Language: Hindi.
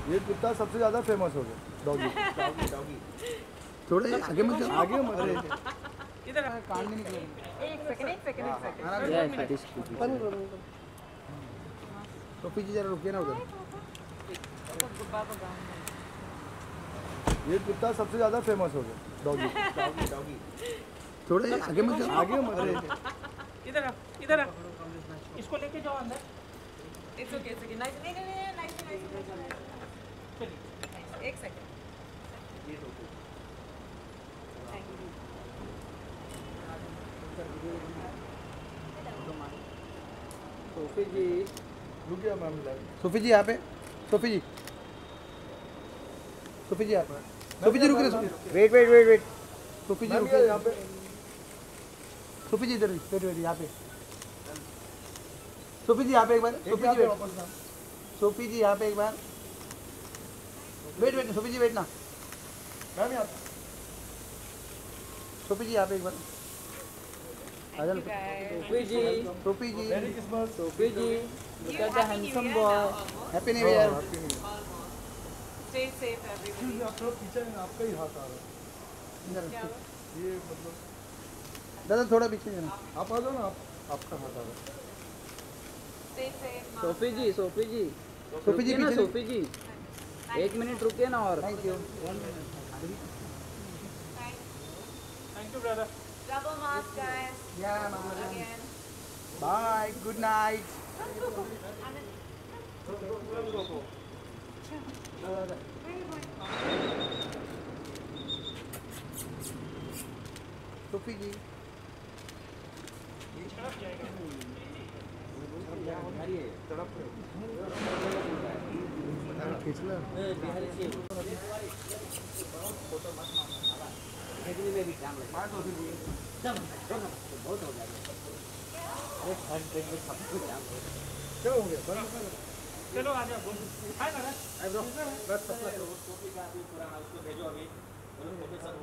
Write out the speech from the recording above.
ये कुत्ता सबसे ज्यादा फेमस हो गया। डॉगी डॉगी डॉगी थोड़े आगे मत जाओ, आगे मत इधर कान नहीं निकलेगा। एक सेकंड टोपी जी जरा रुकिए ना उधर। ये कुत्ता सबसे ज्यादा फेमस हो गया। डॉगी डॉगी डॉगी थोड़े आगे मत जाओ, आगे मत इधर इसको लेके जाओ अंदर। It's okay, it's okay. Nice, nice. एक सेकंड। सोफी जी रुकिए मैम। सोफी जी यहाँ पे, सोफी जी, सोफी जी यहाँ पे, सोफी जी रुकिए। वेट सोफी जी रुकिए यहाँ पे। सोफी जी इधर वेट यहाँ पे। सोफी जी यहाँ पे एक बार। Sophie ji wait, Sophie ji यहाँ पे एक बार। वेट सोफी जी वेट ना मैम यहाँ। सोफी जी यहाँ पे एक बार। सोफी जी, सोफी जी, मेरी किस्मत। Sophie ji, look at the handsome boy. Happy new year. Stay safe, everybody. आप लोग पीछे हैं, आपका ही हाथ आ रहा है ये मतलब। दादा थोड़ा पीछे जाना, आप आ जाओ ना। आपका हाथ आ रहा है। Stay safe. Sophie ji, Sophie ji, Sophie ji ना पीछे। सोफी जी, 1 मिनट रुकिए ना और। Thank you. Thank you brother. Double mask, guys. Yeah, mama. Again. Bye. Good night. Sophie ji क्या हो गया? चलो आ जाओ। हाय ना बस